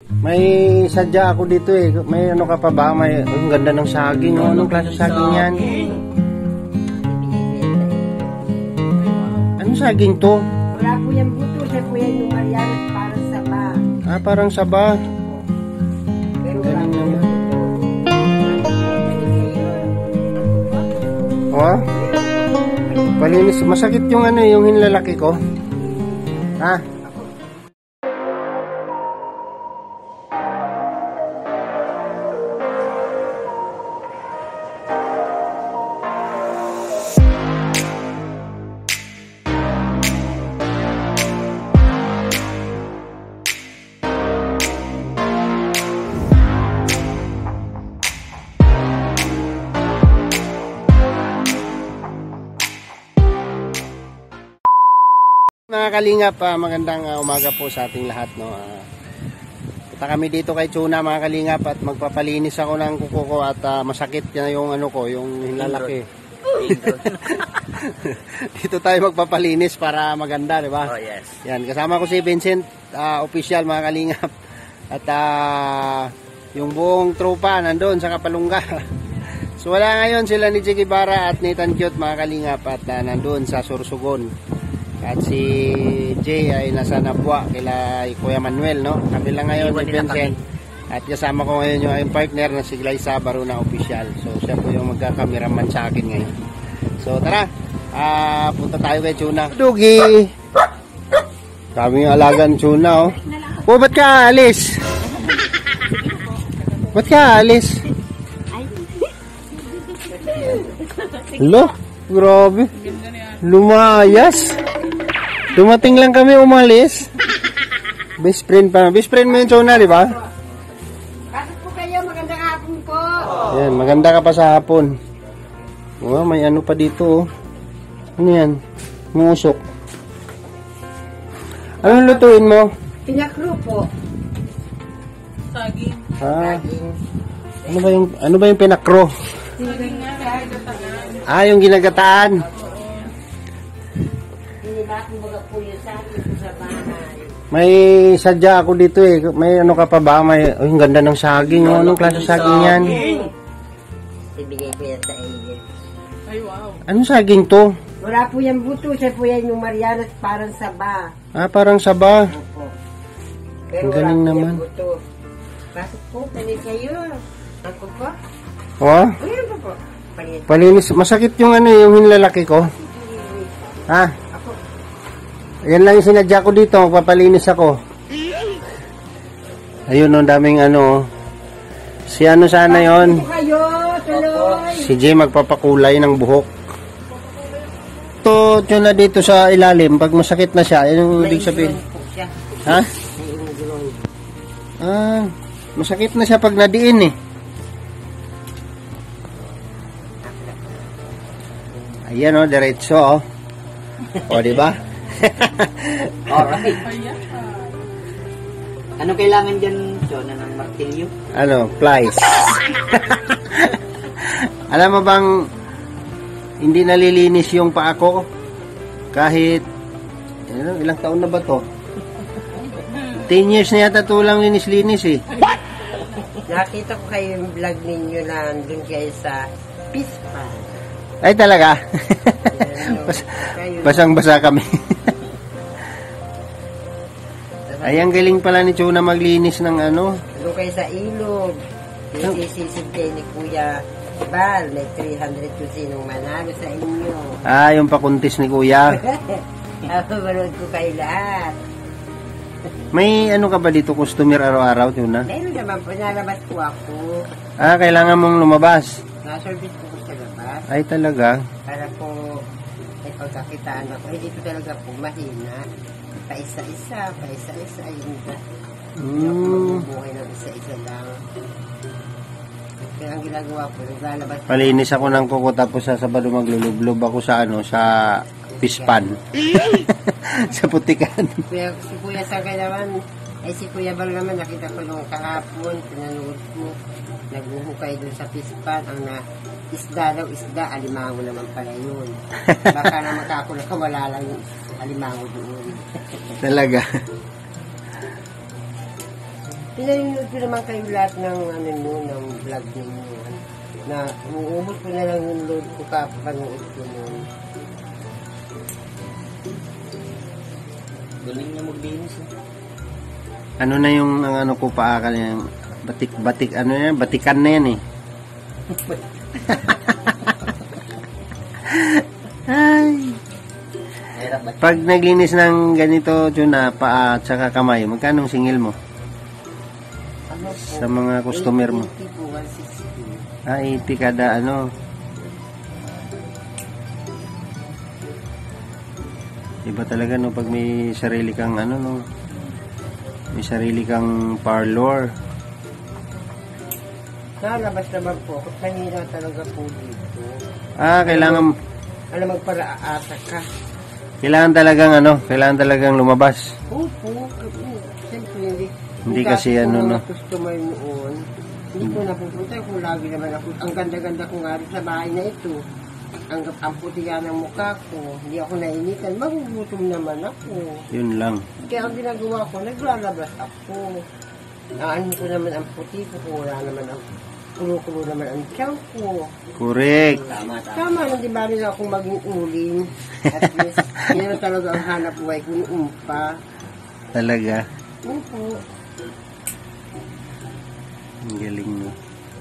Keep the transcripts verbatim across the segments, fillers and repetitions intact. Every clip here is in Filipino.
May sadya ako dito eh. May ano ka pa ba? May ang ganda ng saging. Oh, anong klase saging yan? Anong saging to? Wala po yung buto. Siya po yan yung Marianas parang saba. Ah, parang saba. Pero wala po yung buto. Oh? Palinis. Masakit yung ano, yung hinlalaki ko. Ha? Mga kalingap, uh, magandang uh, umaga po sa ating lahat, no. Uh, punta kami dito kay Chuna, mga kalingap, at magpapalinis ako ng kuko ko at uh, masakit na yung ano ko, yung hinlalaki. Dito tayo magpapalinis para maganda, di ba? Oh, yes. Yan, kasama ko si Vincent, uh, official, mga kalingap. At uh, yung buong tropa nandoon sa Kapalungga. So wala ngayon sila ni Jiggy Bara at Nathan Cute, mga kalingap, at uh, nandoon sa Sorsogon. At si Jay ay nasa Nabwa kila Kuya Manuel, no? Kami lang ngayon ni Vincent. At kasama ko ngayon yung aking partner na si Glyza Baruna Official. So siya po yung magka-cameraman sa akin ngayon. So tara, uh, punta tayo kay Chuna. Dugi! Kami yung alagang Chuna, oh. Oh, ba't ka alis? Ba't ka alis? Hello? Grabe. Lumayas. Dumating lang kami umalis. Best friend pa. Best friend mo yung Chona, di ba? Bakit po kayo? Magandang hapon po. Yan, maganda ka pa sa hapon. Oh, may ano pa dito, oh. Ano yan? Musok. Anong lutuin mo? Pinakro po. Saging. Ah, ano ba yung, ano ba yung pinakro? Ah, yung ginagataan. May sadya ako dito eh. May ano ka pa ba? May, oh, yung ganda ng saging. Oh, anong klase saging yan? Ibigay ko yan sa iyo. Ay, wow. Anong saging to? Wala po yung buto. Siya po yan yung Marianas parang saba. Ah, parang saba. Opo. Ang galing wala po naman. yung buto. Bakit po? Panis kayo. Ako po? Oh? Ayan po po. Panis. Palinis. Masakit yung ano, yung hinlalaki ko. Ha? Ako. Yan lang yung sinadya ko dito. Magpapalinis ako. Ayun, oh, daming ano. Si ano sana yon? Bakit po kayo? Tuloy. Si Jay magpapakulay ng buhok. Ito, yun na dito sa ilalim. Pag masakit na siya, yun yung ibig sabihin. Po siya. Ha? May ingulong. Ah, masakit na siya pag nadiin eh. Ayan, oh, diretso, oh. O, diba? Alright. Ano kailangan dyan, Chona, ng martilyo? Ano, plies. Alam mo bang hindi nalilinis yung paa ko kahit ano, ilang taon na ba to? ten years na yata to lang linis-linis eh. Nakita ko kayo yung vlog ninyo na andun kayo sa Pispa. Ay talaga. Yan, Bas, kayo. basang-basa kami. Ay, ang galing pala ni Chuna maglinis ng ano. Doon kayo sa ilog. Sisisip kayo ni Kuya Bal. May three hundred kung sinong manalo sa inyo. Ah, yung pakuntis ni Kuya. Ako, manood ko kayo lahat. May ano ka ba dito, customer araw-araw, Chuna? Meron naman po, nalabas po ako. Ah, kailangan mong lumabas. Na-service po ko sa labas. Ay, talaga. Para po may pagkakitaan ako. Eh, dito talaga po mahina. Paisa-isa, paisa-isa. Yun na. Hindi ako Mm. magbubuhay ng isa-isa lang. Kaya ang ginagawa ko, naglalabas. Palinis ako ng kuko tapos sa Sabado maglulublob ako sa ano, sa pispan. Sa putikan. Kuya, si Kuya Sagay naman, ay si Kuya Bal naman, nakita ko nung kahapon, pinanood ko, naghuhukay dun sa pispan, ang na, isda daw, isda, alimango naman pala yun. Baka naman kako nakawala lang yung alimango doon. Talaga. Pinanood ko naman kayo lahat ng ano nyo, ng vlog ninyo. Na uubos ko na lang yung load ko kapanood ko nun. Galing niya maglinis. Eh. Ano na yung ang ano ko paakal yung batik-batik ano yan, batikan na yan eh. Ay. Hirap ba? Pag naglinis ng ganito, tuna, paa at saka kamay, magkano singil mo? Ano po? Sa mga customer mo? eighty po, one sixty. Ah, eighty kada ano. Iba talaga no pag may sarili kang ano no. May sarili kang parlor. Nalabas naman po ako. Kanina talaga po dito. Ah, kailangan Alam, magpara-asa ka. kailangan talagang ano, kailangan talagang lumabas. Opo, opo. Siyempre, hindi. Hindi kasi ano, no? Customer noon. Hindi ko napupunta kung lagi naman ako. Ang ganda-ganda ko nga rin sa bahay na ito. Ang, ang puti nga ng mukha ko. Hindi ako nainitan. Magugutom naman ako. Yun lang. Kaya ang ginagawa ko, naglalabas ako. Naanin ko naman ang puti ko kung wala naman ang kulo-kulo naman ang tiyan ko. Correct. Tama, tama. Tama lang, di ba rin akong maging uling. At least, yun na talaga ang hanap buhay ko yung umpa. Talaga. Opo. Ang galing no.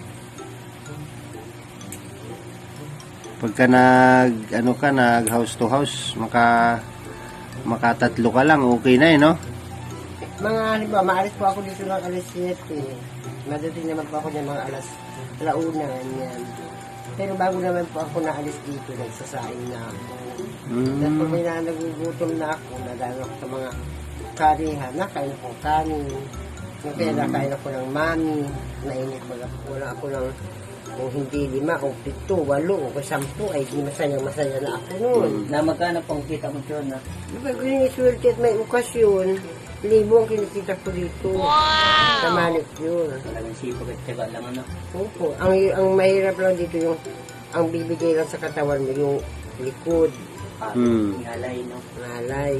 Pagka nag ano ka nag house to house, maka makatatlo ka lang, okay na eh no? Mga, halimbawa, maalis po ako dito ng alas siyete. Madating naman po ako ng mga alas launa, yan. Pero bago naman po ako naalis dito, nagsasaing na ako. Mm. Tapos pag may na nagugutom na ako, nadaan ako sa mga karihan, nakain ako kanin. Kaya nakain ako ng mami, nainit mga wala ako ng kung hindi lima, o pito, walo, o sampu, ay di masaya-masaya na ako noon. Na magkano pang kita mo yun na? Diba, ganyan iswerte at may okasyon, libo ang kinikita ko dito. Wow! Sa manicure. Talagang sipag at tiyaga lang ano. Opo. Ang, ang mahirap lang dito yung, ang bibigay lang sa katawan mo, yung likod, Ah, Hmm. Ngalay, no? nalay.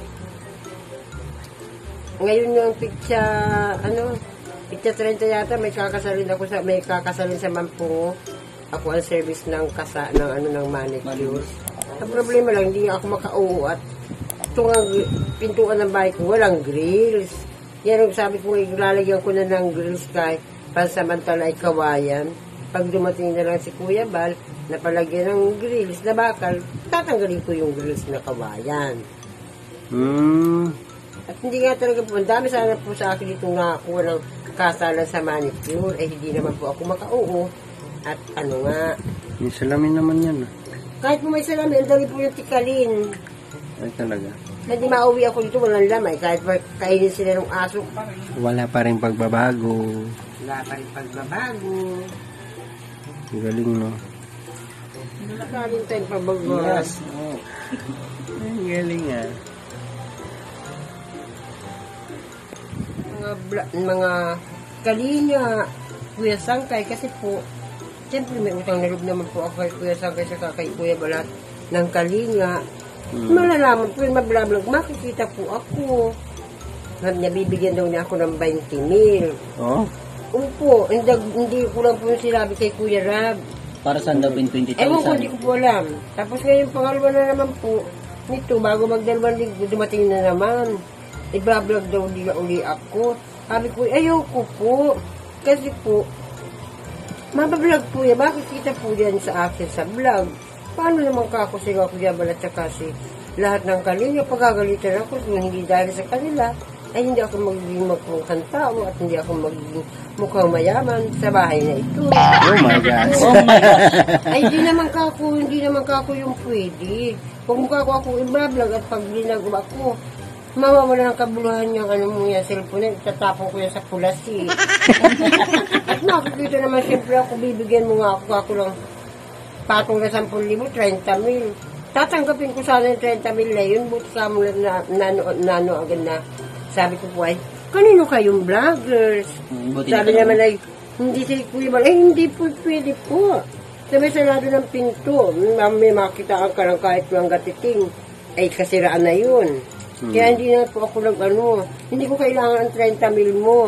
Ngayon yung pitsa, ano, pitsa thirty yata, may kakasalin ako sa, may kakasalin sa Mampungo. Ako ang service ng kasa, ng ano, ng manicure. Ang problema lang, hindi ako makauo at itong ang pintuan ng bahay ko, walang grills. Yan ang sabi ko, ilalagyan ko na ng grills kahit pansamantala ay kawayan. Pag dumating na lang si Kuya Bal, napalagyan ng grills na bakal, tatanggalin ko yung grills na kawayan. Mm. At hindi nga talaga po, ang dami sana po sa akin dito nakakuha ng kasalan sa manicure, eh hindi naman po ako makauo. At ano nga, Yung salamin naman yan. ah. kahit po may salamin, ang dami po yung tikalin. Ay talaga. Hindi mauwi ako dito, walang lamay. Kahit pa kainin sila ng aso, Wala pa rin pagbabago. wala pa rin pagbabago. Ang galing no. Wala pa rin tayong pagbabago. Yes. Oh. Ang galing ah. Mga, bla- mga kalinga, Kuya Sangkay, kasi po, siyempre may utang na loob naman po ako kay Kuya Sangkay sa kay Kuya Balat ng kalinga. Hmm. Malalaman po yung mablablog, makikita po ako. Na- Nabibigyan daw niya ako ng twenty mil. Oh. Opo, hindi, hindi ko lang po yung sinabi kay Kuya Rab. Para saan daw twenty Ewan ko, hindi thousand? ko po alam. Tapos ngayon, pangalawa na naman po, nito, bago magdalawang linggo, dumating na naman. I-vlog daw nila uli ako. Sabi ko, ayoko po. Kasi po, mabablog po yan. Bakit kita po yan sa akin sa vlog? Paano naman ka ako sigaw Kuya Balat sa kasi lahat ng kalinga, pagagalitan ako kung hindi dahil sa kanila, ay hindi ako magiging magmukhang tao at hindi ako magiging mukhang mayaman sa bahay na ito. Oh my gosh. Oh my gosh. Ay, hindi naman ka ako, hindi naman ka ako yung pwede. Kung mukha ko ako i-vlog at pag linagawa ko, mawawala ng kabuluhan yung ano mo yan, cellphone yan, tatapon ko yan sa pulasi. At makikita naman, siyempre ako, bibigyan mo nga ako, ako lang patong na sampu libo, trenta mil. Tatanggapin ko sana yung trenta mil na yun, buti sa mo na nano, nano agad na, sabi ko po ay, kanino kayong vloggers? Hmm, buti Sabi na- naman ay, hindi si Kuya Bal, ay hindi po pwede po. Sabi sarado ng pinto, may makitaan ka lang kahit lang gatiting, ay kasiraan na yun. Hmm. Kaya hindi na po ako nag ano, hindi ko kailangan ang trenta mil mo.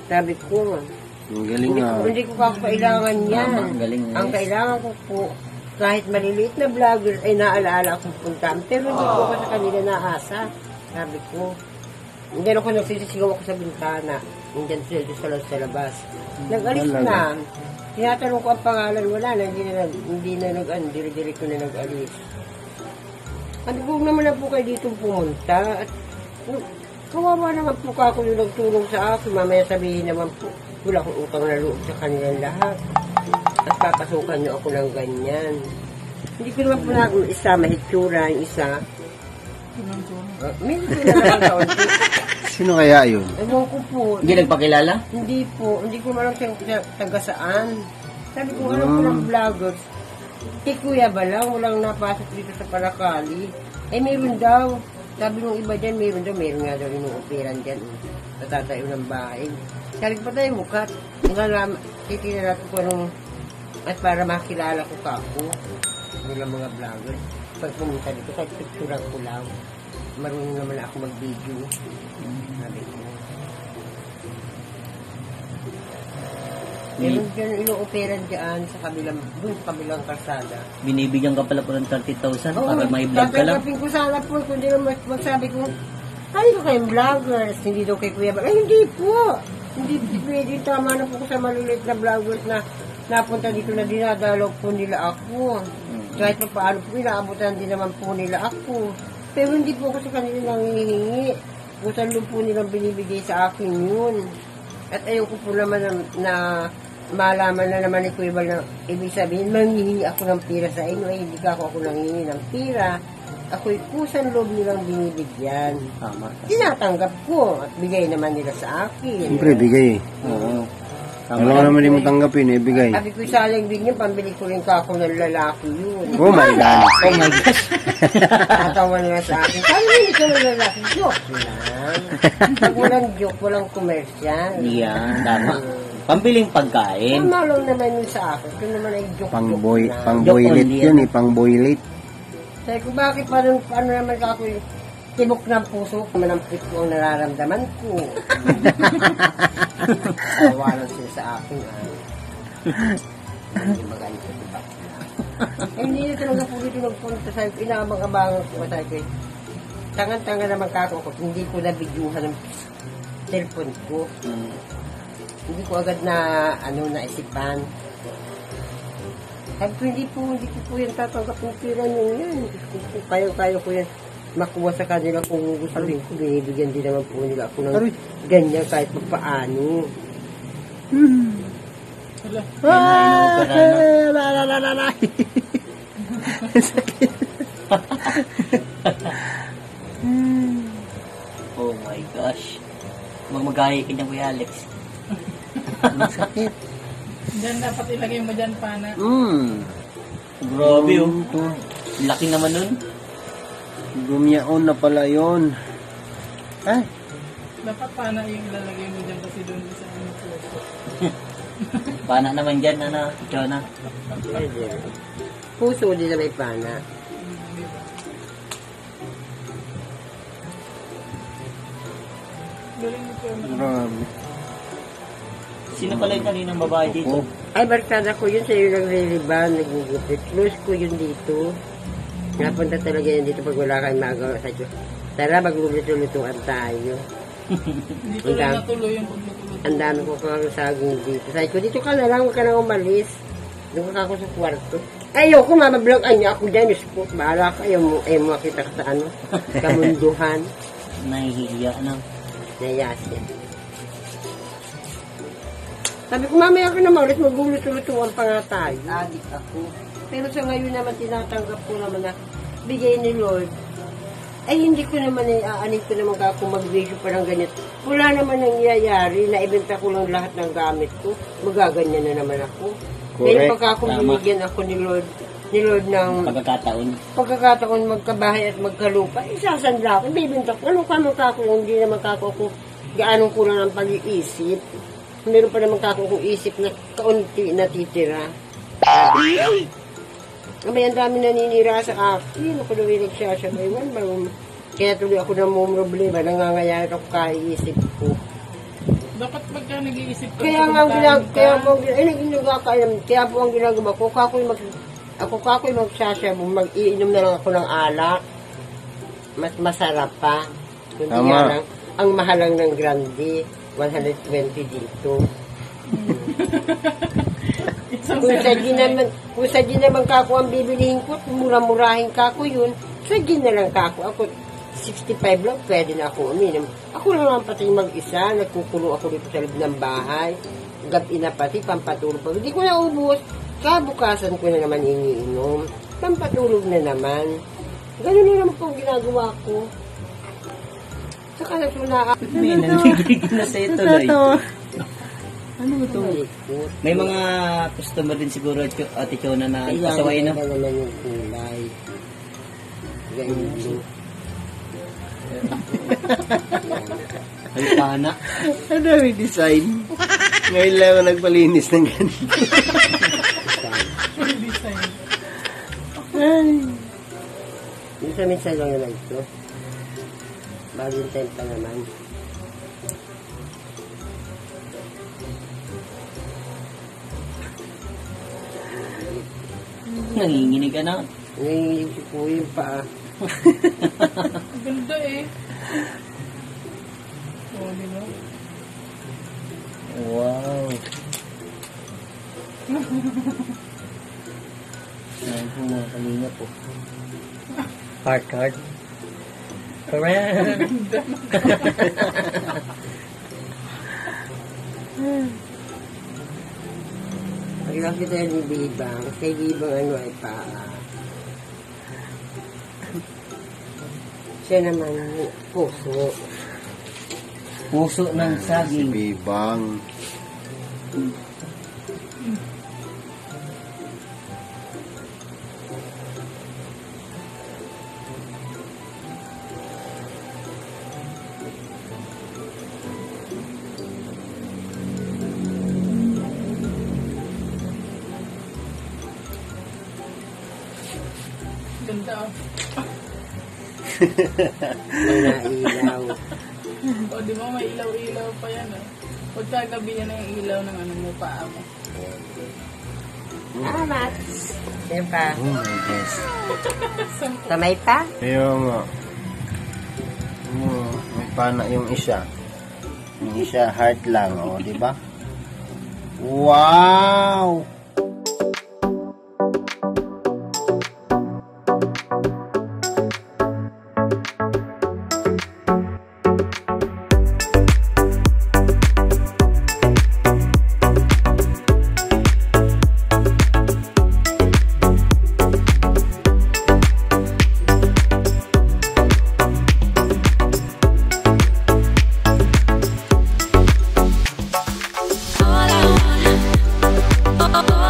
Sabi ko, Ang galing hindi nga. ko, hindi ko kako kailangan yan. Tama, ang galing, Ang yes. kailangan ko po, kahit maliliit na vlogger, ay naalaala akong puntaan. Pero hindi ko ako sa kanila naasa. Sabi ko, hindi ako nagsisisigaw ako sa bintana. Hindi sila doon sa, sa labas. Nag-alis Talaga? na. Tinatanong ko ang pangalan, wala na. Hindi na, hindi na nag-ano, dire-dire ko na nag-alis. Ano po naman na po kayo dito pumunta? At, uh, kawawa naman po ka ako yung nagtulong sa akin. Mamaya sabihin naman po, wala akong utang na loob sa kanilang lahat. At papasukan niyo ako ng ganyan. Hindi ko naman po na isa mahitsura, yung isa. Uh, may hitsura naman kaunti. Sino kaya yun? Ewan ko po. Hindi nagpakilala? Hindi po. Hindi ko malang siya siya taga saan. Sabi ko, alam ko ng vloggers. Kay Kuya ba lang, walang napasok dito sa Paracali. Eh, meron daw. Sabi ng iba dyan, meron daw. Meron nga daw inuoperan dyan. Natatayo ng bahay. Sabi ko pa tayo mukat. Nga lang, titinala ko nung at para makilala ko ka ako. Nilang mga vloggers. Pag pumunta dito, kahit picturean ko lang. Marunong naman ako mag-video. Sabi ko. Meron dyan ino-operan dyan sa kabilang, dun sa kabilang kalsada. Binibigyan ka pala po ng thirty thousand Oo, para may vlog ka lang. tatanggapin ko sana po, kundi naman magsabi ko, ay, ko kayong vloggers, hindi daw kay Kuya Bal. Ay, hindi po. Hindi pwede, tama na po ko sa maliliit na vloggers na napunta dito na dinadalaw po nila ako. Kahit pa paano po, inaabutan din naman po nila ako. Pero hindi po ako sa kanila nangihingi. Busan lang po nilang binibigay sa akin yun. At ayoko po naman na, na malaman na naman ni Kuya Bal na ibig sabihin, manghihingi ako ng pira sa inyo. Ay, hindi ka ako ako nangihingi ng pira. Ako'y kusan loob nilang binibigyan. Tama. Tinatanggap ko at bigay naman nila sa akin. Siyempre, bigay. Oo. Ano ka naman hindi mo tanggapin, eh, bigay. Sabi ko sa aling bigyan, pambili ko rin ka ako ng lalaki yun. Oh my God. Oh my gosh. Tatawa nila sa akin. Sabi hindi ka ng lalaki. Joke lang. Pag walang joke, walang commercial. Yan, tama. Pambiling pagkain. Tama lang naman yun sa akin. Ito naman ay joke-joke Pang boy, na. pang Joke boylet only yun yan. eh, pang boylet. Sabi ko, bakit paano, paano naman ka ako yung tibok ng puso ko, manampit ko ang nararamdaman ko. Tawa lang sila sa akin. Ah. Hindi magalit ko diba? Eh, hindi na talaga po dito nagpunta. Sabi ko, inaabang-abangan ko. Sabi ko, tangan-tangan naman kako ko. Hindi ko nabidyuhan ng cellphone ko. Mm. Hindi ko agad na, ano, naisipan. Sabi ko, hindi po, hindi ko po yan tatanggap ng pira nyo yan. Kaya-kaya ko yan makuha sa kanila kung gusto rin ko. Binibigyan din naman po nila ako ng ganyan kahit pa paano. Ah, la la la la la. Oh my gosh. Magmagaya ka niyan, Kuya Alex. Sakit. Diyan dapat ilagay mo dyan, pana. Hmm. Grabe oh. Laki naman nun. Gumyaon na pala yun. Ay, Dapat pana yung ilalagay mo dyan kasi doon sa ano puso. Pana naman dyan, ano, Jonah. Puso din na may pana. Galing mo po. grabe. Sino pala yung kaninang babae dito? Oh, Ay, barkada ko yun sa'yo nagliliban, nagugupit. Close ko yun dito. Napunta talaga yan dito pag wala kayong magawa sa Diyos. Tara, magluluto-lutuan tayo. Hindi ko Ang lang dami. natuloy yung paglutulo. Ang dami ko kang saging dito. Sabi ko, dito ka na lang, huwag ka nang umalis. Doon ka ako sa kwarto. Ayoko, mamablog niya ako dyan. Diyos ko, bahala ka. Ayaw mo, ayaw mo makita ka sa ano, kamunduhan. Nahihiya, ano. Nayasin. Sabi ko, mamaya ka naman ulit, magluluto-lutuan pa nga tayo. Adik ako. Pero sa ngayon naman, tinatanggap ko naman na bigay ni Lord. Ay, hindi ko naman, eh, aanin ko naman ka kung mag-video pa ng ganito. Wala naman nangyayari, naibenta ko lang lahat ng gamit ko. Magaganyan na naman ako. Correct. Meron pagka ako Tama. binigyan ako ni Lord, ni Lord ng Pagkakataon. pagkakataon magkabahay at magkalupa, isasandla ako, bibinta ko. Ano ka man kako, hindi naman kako ko gaano kulang ang pag-iisip. Meron pa naman kako kong isip na kaunti natitira. May ang dami naninira sa akin. Ako daw yung nagsasabay. Kaya tuloy ako na mong problema. Nangangayari ako kaiisip ko. Dapat pagka nag-iisip ka. Kaya nga ang ginagawa, kaya po, ay naginagawa ka, kaya po ang ginagawa ko, kako'y mag, ako kako'y magsasabi, mag-iinom na lang ako ng alak. Mas masarap pa. Kundi Tama. nga lang, ang mahalang ng grande, one hundred twenty dito. Kung sa gin naman, kung sa gin naman kako ang bibilihin ko, mura-murahin kako yun, sa gin na lang kako. Ako, sixty-five lang, pwede na ako uminom. Ako lang naman pati mag-isa, nagkukulo ako dito sa loob ng bahay. Gabi na pati, pampatulog pa. Hindi ko na ubos. Kabukasan ko na naman iniinom. Pampatulog na naman. Ganun na naman po ang ginagawa ko. Saka nasunaan. May nanigigil na sa ito, Loy. Ano ito? Malikot. May mga customer din siguro, Ate Chona, na Kaya pasawayin na. na naman yung kulay. Ganyan din. Ay, pana. Ang dami design. Ngayon lang ako nagpalinis ng ganito. design. Minsan-minsan lang naman ito. Bagong time pa naman. Nanginginig ka na. Nanginginig si Kuya yung paa. Ang ganda eh. Oo, di ba? Wow. Ayan po mga kalinga po. Heart, heart. Correct. Paglapit tayo ni Bibang, kay Bibang ano ay paa. Siya naman puso. Puso ng Si saging. Bibang. Ganda oh. Mga ilaw. O, di ba may ilaw-ilaw pa yan oh. Pagkagabi yan ang ilaw ng ano mo, paa mo. Salamat. Yan pa. Oh my gosh. Kamay pa? Kaya nga. Oh, may pana yung isa. Yung isa heart lang, oh, di ba? Wow! All I want, oh, oh,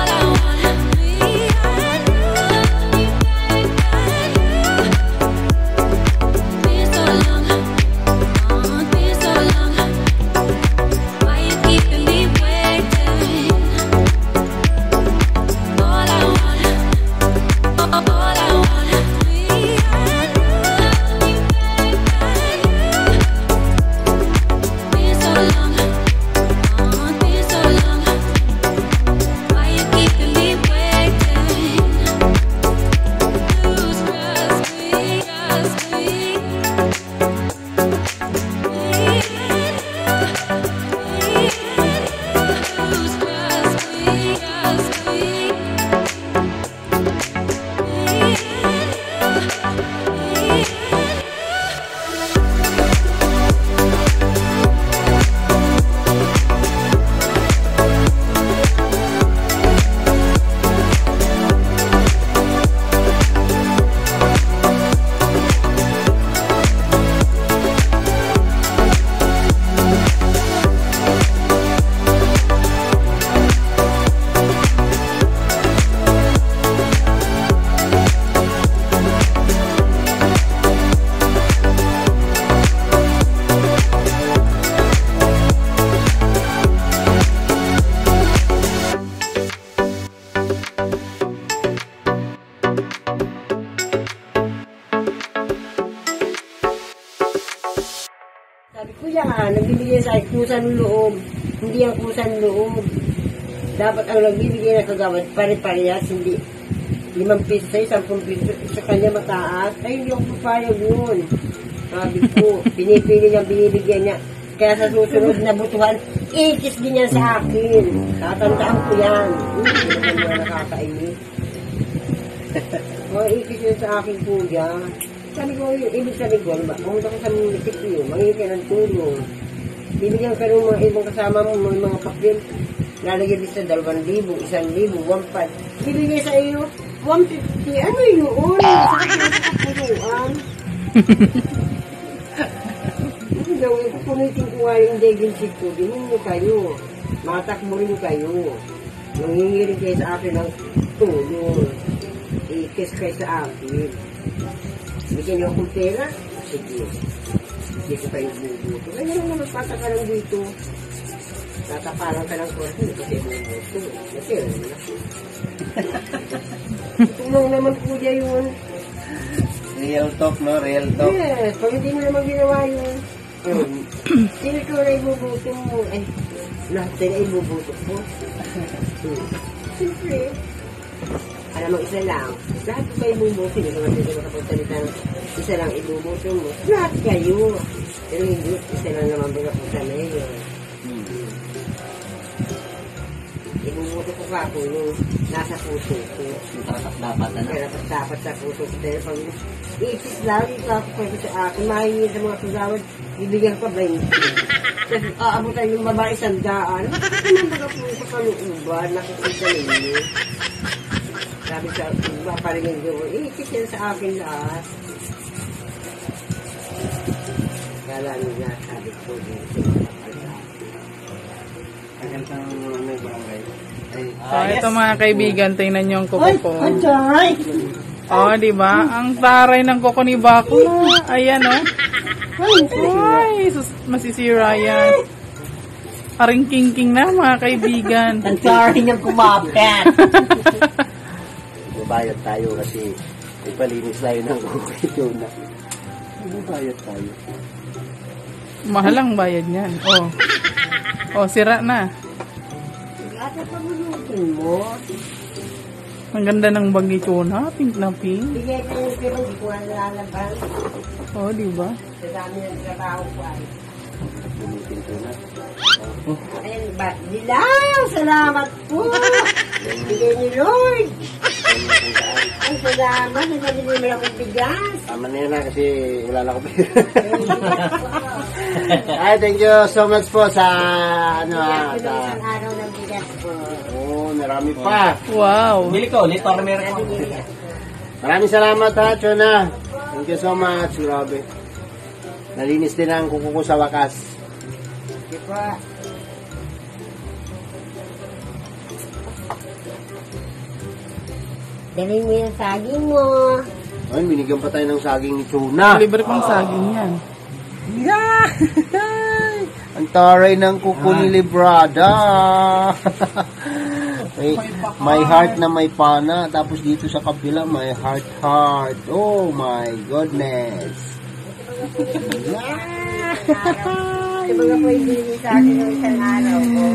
kusan loob. Hindi ang kusan loob. Dapat ang nagbibigay ng kagawad, pare-parehas, hindi limang piso sa'yo, sampung piso, sa kanya mataas. Ay, hindi ako papayag yun. Sabi ko, pinipili niya, binibigyan niya. Kaya sa susunod na butuhan, ikis din yan sa akin. Tatandaan ko yan. Hindi naman mga nakakainis. O, ikis yun sa akin kuya. Sabi ko, yung ibig sabi ko, ba, pumunta ko sa munisipyo, mangingi ka ng tulong. Bibigyan ka ng mga ibang kasama mo, mga, mga papel. Lalagyan din sa dalawang libo, isang libo, one five. Bibigay sa iyo, one fifty. Ano yun? Sa akin ang kapuluan. Hindi daw, punitin ko nga yung degil seat ko, ginin mo kayo. Matakbo rin kayo. Nangingirin kayo sa akin ng tulong. I-kiss kayo sa akin. Bigyan niyo akong pera? Sige. Hindi ko kayo bubuto. Ay, naman naman pataka lang dito. Tatapalan ka ng kwarto, hindi ko kayo bubuto. Kasi, ano na. Tulong naman po dyan yun. Real talk, no? Real talk. Yes, pag hindi mo naman ginawa yun. Yun. Sino ko na ibubuto mo? Eh, lahat sila ibubuto mo. Hmm. Siyempre. Alam mo, isa lang. Lahat ko kayo ibubuto. Hindi naman sila makapagsalita ng isa lang ibubuto mo. Lahat kayo. Pero hindi, isa lang naman binapusa na yun. Hmm. Ibubuto ko ka po yung nasa puso ko. Dapat dapat ano. Kaya dapat dapat sa puso ko. Pero pag isis lang, ito ako pwede sa akin. Mahingi sa mga kagawad, bibigyan ko twenty. Kasi aabutan yung babae sandaan. Ano baga po sa kaluuban, nakikita ninyo. Sabi sa iba, paringin ko, isis yan sa akin lahat. Kala nila, sabi ko dito. Hanggang sa may barangay. Ay, So, ito mga kaibigan, tingnan niyo ang kuko ko. Anchay! Oh, di ba? Ang taray ng kuko ni Baku. Ayan, oh. Ay, sus, masisira yan. Aring king-king na, mga kaibigan. Ang sorry niyang kumapit. Mabayad tayo kasi ipalinis tayo ng kukwito na. Mabayad tayo. Mahalang bayad niyan. Oh. Oh, sira na. Ate, pamulutin mo. Ang ganda ng bag ni Chona. Pink na pink. Bigay ko yung pero hindi ko nalalaban. Oh, di ba? Sa dami ng trabaho ko ay. Bumitin ko na. Ayun ba? Dilaw! Salamat po! Bigay ni Lord! Ay, salamat. Hindi mo lang akong bigas. Tama na yun na kasi wala na ko pera. Ay, thank you so much po sa ano ah. Bigyan ko ng Sa, isang araw ng bigas po. oh, marami pa. Wow. Bili ko, litor meron ko. Maraming salamat ha, Chona. Thank you so much. Grabe. Nalinis din ang kuko ko sa wakas. Di po. Dalhin mo yung saging mo. Ay, binigyan pa tayo ng saging ni Chona. Libre pang saging yan. Yeah! Ang taray ng kuko ni Librada. may, may heart na may pana. Tapos dito sa kabila, may heart heart. Oh my goodness. Di ba nga po ibigay sa akin ng isang araw ko?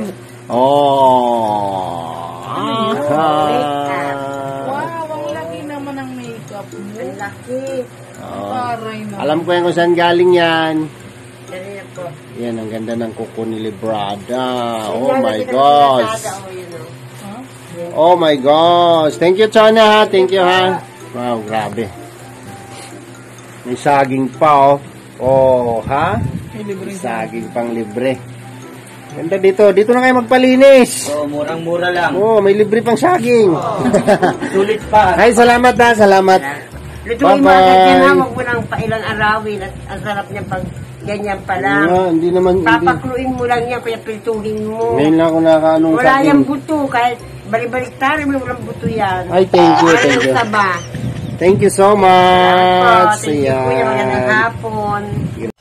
Oh. Wow, ang laki naman ng makeup mo. Ang laki. Oh. Taray na. Alam ko yan kung saan galing yan. Dali na po. Yan, ang ganda ng kuko ni Librada. Oh Tingnan my natin ang gosh. pinasada, oh, yun, oh. Huh? Oh my gosh. Thank you, Chona, ha. Thank you, ha. Wow, grabe. May saging pa, oh. Oh, ha? May libre May saging pang libre. Ganda dito. Dito na kayo magpalinis. So, murang-mura lang. Oh, may libre pang saging. Sulit pa. Ay, salamat, ha. Salamat. Lutuin mo Bye-bye. agad yan ha, huwag mo nang pailang arawin at ang sarap niya pag ganyan pa lang. Ah, hindi naman, hindi. Papakluin mo lang yan, kaya piltuhin mo. Ngayon lang ako nakaanong Wala saging. yung buto, kahit balik-balik tayo, may walang buto yan. Ay, thank you, Ano thank yung you. taba? Thank you so Salamat much. po. Thank you po, Ayan. magandang hapon.